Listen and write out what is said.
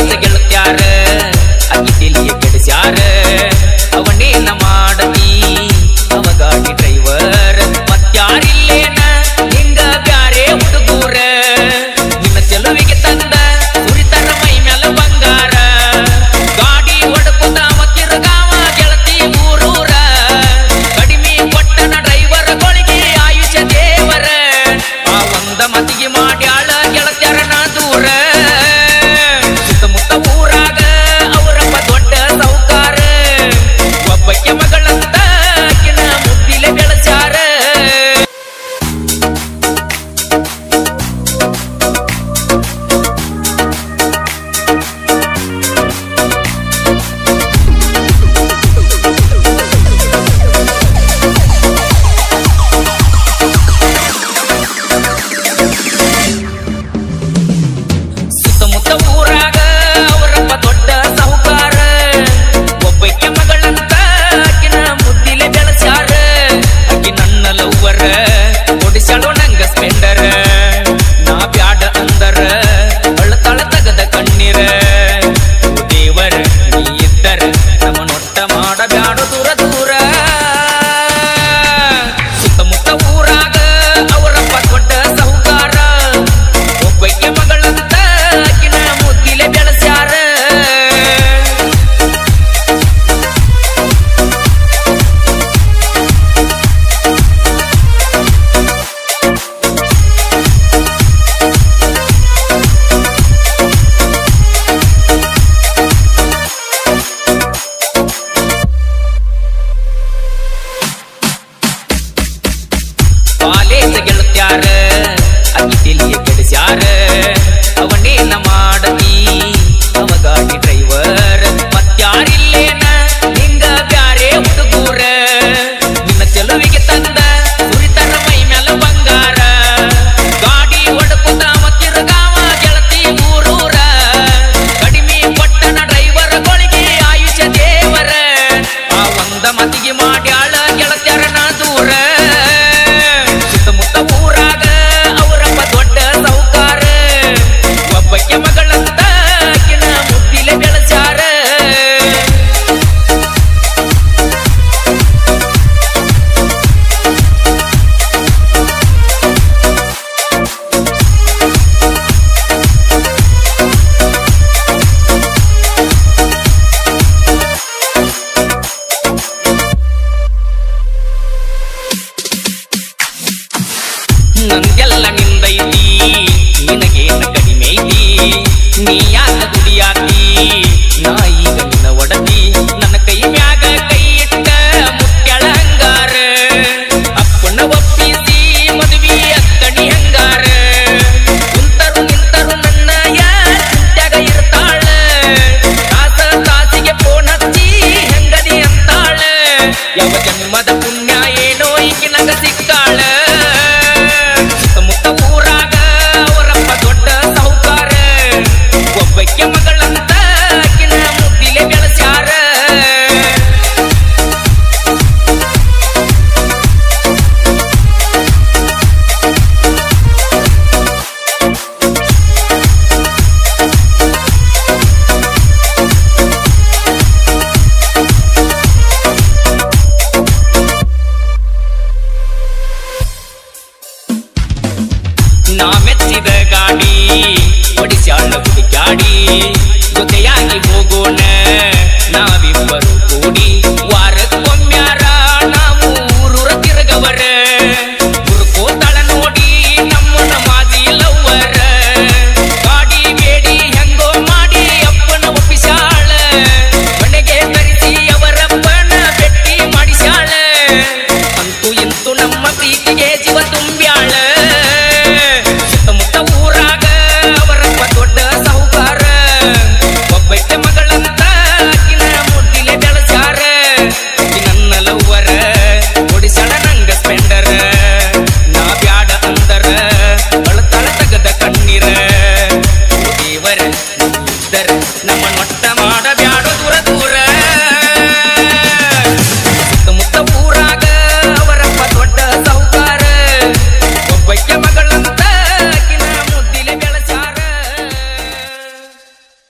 ಗೆಳತ್ಯಾರ ಅಕ್ಕಿ ತಿಳಿಯ ಕೆಡಿಸ್ಯಾರ ಅವನೇನ ಮಾಡತಿ ಅವ ಗಾಡಿ ಡ್ರೈವರ್ ಮತ್ಯಾರಿಲ್ಲೇನ ಹಿಂಗ ಬ್ಯಾರೆ ಹುಡುಗೂರ ನಿನ್ನ ಚೆಲುವಿಗೆ ತಂದ ಸುರಿತರ ಮೈ ಮ್ಯಾಲ ಬಂಗಾರ ಗಾಡಿ ಹೊಡ್ಕೋತ ತಿರುಗಾವ ಗೆಳತಿ ಊರೂರ ಕಡಿಮೆ ಕೊಟ್ಟನ ಡ್ರೈವರ್ ಗಳಿಗೆ ಆಯುಷ್ಯ ದೇವರ ಆ ಒಂದ ಮತಿಗೆ ಮಾಡ್ಯಾಳ ಗೆಳತ್ಯಾರನ ದೂರ ಸುತ್ತಮುತ್ತ ಊರಾಗ ಅವರಪ್ಪ ದೊಡ್ಡ ಸೌಕಾರ ಒಬ್ಬಕ್ಕೆ ಮಗಳಂತ ಆಕಿನ ಮುದ್ದಿಲೆ ಬೆಳೆಸ್ಯಾರ ಸುತ್ತಮುತ್ತ ಊರಾಗ ಅವರಪ್ಪ ದೊಡ್ಡ ಸಾಹುಕಾರ ಒಬ್ಬಕ್ಕೆ ಮಗಳಂತ ಆಕಿನ ಮುದ್ದಿಲೆ ಬೆಳೆಸ್ಯಾರ ಆಕಿ ನನ್ನ ಲವ್ವರ ಓಡಿಸ್ಯಾಳೋ ನಂಗ ಸ್ಪೆಂಡರ ನಾ ಬ್ಯಾಡ ಅಂದರ ಅಳತಾಳ ತಗದ ಕಣ್ಣೀರ ಓ ದೇವರ ನೀ ಇದ್ದರ ನಮ್ಮನೊಟ್ಟ ಮಾಡಬ್ಯಾಡ ದೂರ ದೂರ ಸುತ್ತಮುತ್ತ ಊರಾಗ ಅವರಪ್ಪ ದೊಡ್ಡ ಸಾಹುಕಾರ ಒಬ್ಬಕ್ಕೆ ಮಗಳಂತ ಆಕಿನ ಮುದ್ದಿಲೆ ಬೆಳೆಸ್ಯಾರ ಕಾಲೇಜ್ ಗೆಳತ್ಯಾರ ಅಕ್ಕಿ ತಿಳಿಯ ಕೆಡಿಸ್ಯಾರ ಅವನೇನ ಮಾಡತಿ ಅವ ಗಾಡಿ ಡ್ರೈವರ್ ಮತ್ಯಾರಿಲ್ಲೇನ ಹಿಂಗ ಬ್ಯಾರೆ ಹುಡುಗೂರ ನಿನ್ನ ಚೆಲುವಿಗೆ ತಂದ ಸುರಿತರ ಮೈ ಮ್ಯಾಲ ಬಂಗಾರ ಗಾಡಿ ಹೊಡ್ಕೋತ ತಿರುಗಾವ ಗೆಳತಿ ಊರೂರ ಕಡಿಮೆ ಕೊಟ್ಟನ ಡ್ರೈವರ್ ಗಳಿಗೆ ಆಯುಷ್ಯ ದೇವರ ಆ ಒಂದ ಮತಿಗೆ ಮಾಡ್ಯಾಳ ಗೆಳತ್ಯಾರನ ದೂರ ಸುತ್ತಮುತ್ತ ಊರಾಗ ಅವರಪ್ಪ ದೊಡ್ಡ ಸಾಹುಕಾರ ಒಬ್ಬಕ್ಕೆ ಮಗಳಂತ ಆಕಿನ ಮುದ್ದಿಲೆ ಬೆಳೆಸ್ಯಾರ ನಂಗೆಲ್ಲ ನಿಂದೈತಿ ನಿನಗೇನ ಕಡಿಮೆ ಐತಿ ನೀ ಯಾಕ ದುಡಿಯಾತಿ ನಾ ಈಗ ನಿನ್ನ ಒಡತಿ ನನ್ನ ಕೈ ಮ್ಯಾಗ ಕೈ ಇಟ್ಟ ಮುಟ್ಟ್ಯಾಳ ಹಂಗಾರ ಅಪ್ಪನ ಒಪ್ಪಿಸಿ ಮದುವೆ ಅತ್ತಣಿ ಹಂಗಾರ ಕುಂತರು ನಿಂತರು ನನ್ನ ಚಿಂತ್ಯಾಗ ಇರ್ತಾಳ ತಾಸ ತಾಸಿಗೆ ಫೋನ್ ಹಚ್ಚಿ ಹೆಂಗದಿ ಅಂತಾಳ ಯಾವ ಜನ್ಮದ ಪುಣ್ಯ ಏನೋ ಈಕಿ ನಂಗ ಸಿಕ್ಕಾಳ ಸುತ್ತಮುತ್ತ ಊರಾಗ ಅವರಪ್ಪ ದೊಡ್ಡ ಸಾಹುಕಾರ ಒಬ್ಬಕ್ಕೆ ಮಗಳಂತ ಆಕಿನ ಮುದ್ದಿಲೆ ಬೆಳೆಸ್ಯಾರ ನಾ ಮೆಚ್ಚಿದ ಗಾಡಿ ಹೊಡಿಸ್ಯಾಳ ಹುಡುಕ್ಯಾಡಿ ಜೊತೆಯ